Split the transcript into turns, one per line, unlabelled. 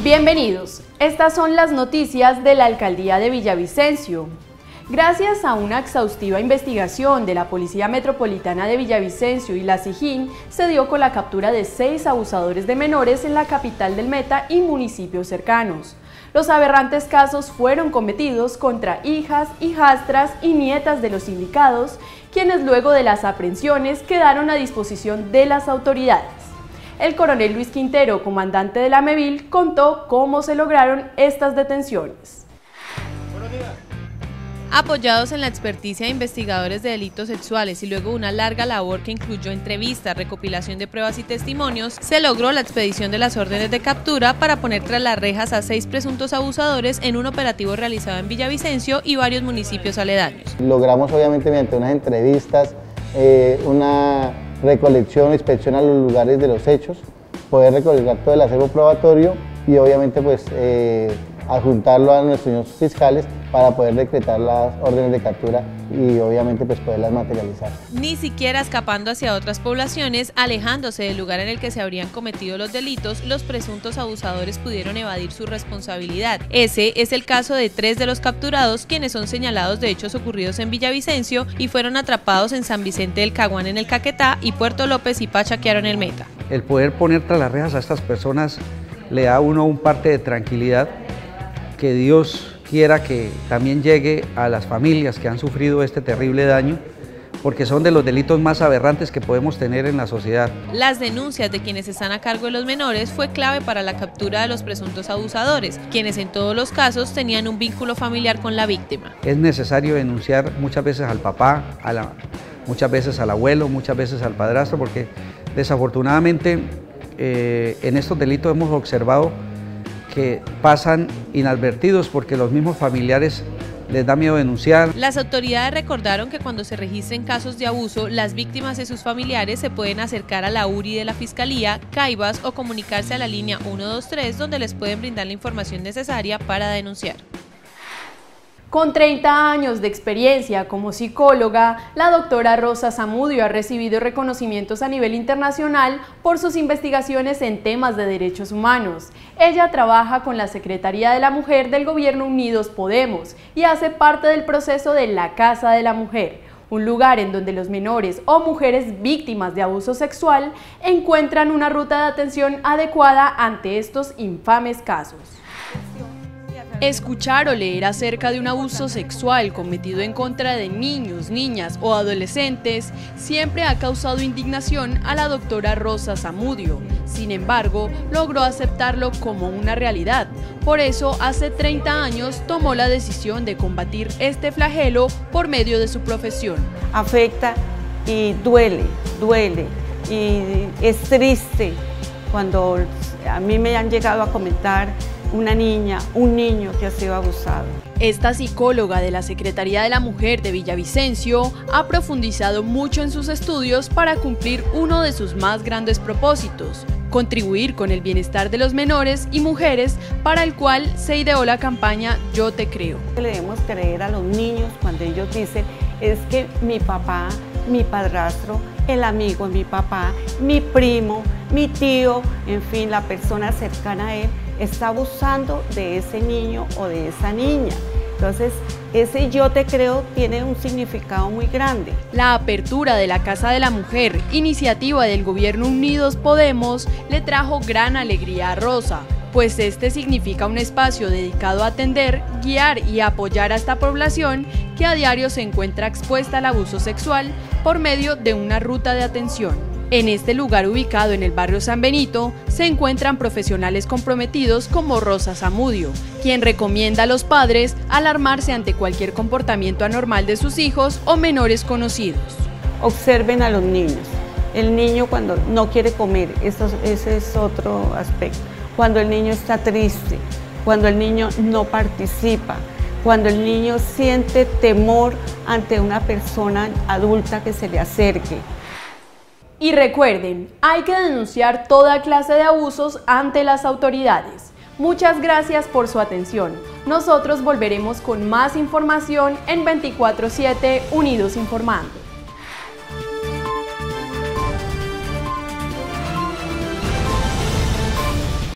Bienvenidos, estas son las noticias de la Alcaldía de Villavicencio. Gracias a una exhaustiva investigación de la Policía Metropolitana de Villavicencio y la SIJIN, se dio con la captura de 6 abusadores de menores en la capital del Meta y municipios cercanos. Los aberrantes casos fueron cometidos contra hijas, hijastras y nietas de los indicados, quienes luego de las aprehensiones quedaron a disposición de las autoridades. El coronel Luis Quintero, comandante de la MEVIL, contó cómo se lograron estas detenciones.
Apoyados en la experticia de investigadores de delitos sexuales y luego una larga labor que incluyó entrevistas, recopilación de pruebas y testimonios, se logró la expedición de las órdenes de captura para poner tras las rejas a 6 presuntos abusadores en un operativo realizado en Villavicencio y varios municipios aledaños.
Logramos obviamente mediante unas entrevistas, una recolección, inspección a los lugares de los hechos, poder recolectar todo el acervo probatorio y obviamente pues adjuntarlo a nuestros señores fiscales para poder decretar las órdenes de captura y obviamente pues poderlas materializar.
Ni siquiera escapando hacia otras poblaciones, alejándose del lugar en el que se habrían cometido los delitos, los presuntos abusadores pudieron evadir su responsabilidad. Ese es el caso de 3 de los capturados, quienes son señalados de hechos ocurridos en Villavicencio y fueron atrapados en San Vicente del Caguán en el Caquetá y Puerto López y Pachaquiaro en el Meta.
El poder poner tras las rejas a estas personas le da a uno un parte de tranquilidad, que Dios quiera que también llegue a las familias que han sufrido este terrible daño, porque son de los delitos más aberrantes que podemos tener en la sociedad.
Las denuncias de quienes están a cargo de los menores fue clave para la captura de los presuntos abusadores, quienes en todos los casos tenían un vínculo familiar con la víctima.
Es necesario denunciar muchas veces al papá, muchas veces al abuelo, muchas veces al padrastro, porque desafortunadamente en estos delitos hemos observado que pasan inadvertidos porque los mismos familiares les da miedo denunciar.
Las autoridades recordaron que cuando se registren casos de abuso, las víctimas y sus familiares se pueden acercar a la URI de la Fiscalía, CAIVAS o comunicarse a la línea 123, donde les pueden brindar la información necesaria para denunciar.
Con 30 años de experiencia como psicóloga, la doctora Rosa Zamudio ha recibido reconocimientos a nivel internacional por sus investigaciones en temas de derechos humanos. Ella trabaja con la Secretaría de la Mujer del Gobierno Unidos Podemos y hace parte del proceso de la Casa de la Mujer, un lugar en donde los menores o mujeres víctimas de abuso sexual encuentran una ruta de atención adecuada ante estos infames casos. Escuchar o leer acerca de un abuso sexual cometido en contra de niños, niñas o adolescentes siempre ha causado indignación a la doctora Rosa Zamudio. Sin embargo, logró aceptarlo como una realidad. Por eso, hace 30 años tomó la decisión de combatir este flagelo por medio de su profesión.
Afecta y duele y es triste cuando a mí me han llegado a comentar una niña, un niño que ha sido abusado.
Esta psicóloga de la Secretaría de la Mujer de Villavicencio ha profundizado mucho en sus estudios para cumplir uno de sus más grandes propósitos: contribuir con el bienestar de los menores y mujeres, para el cual se ideó la campaña Yo Te Creo.
Debemos creer a los niños cuando ellos dicen: es que mi papá, mi padrastro, el amigo de mi papá, mi primo, mi tío, en fin, la persona cercana a él, está abusando de ese niño o de esa niña. Entonces, ese Yo Te Creo tiene un significado muy grande.
La apertura de la Casa de la Mujer, iniciativa del Gobierno Unidos Podemos, le trajo gran alegría a Rosa, pues este significa un espacio dedicado a atender, guiar y apoyar a esta población que a diario se encuentra expuesta al abuso sexual por medio de una ruta de atención. En este lugar ubicado en el barrio San Benito se encuentran profesionales comprometidos como Rosa Zamudio, quien recomienda a los padres alarmarse ante cualquier comportamiento anormal de sus hijos o menores conocidos.
Observen a los niños. El niño cuando no quiere comer, ese es otro aspecto. Cuando el niño está triste, cuando el niño no participa, cuando el niño siente temor ante una persona adulta que se le acerque.
Y recuerden, hay que denunciar toda clase de abusos ante las autoridades. Muchas gracias por su atención. Nosotros volveremos con más información en 24/7 Unidos Informando.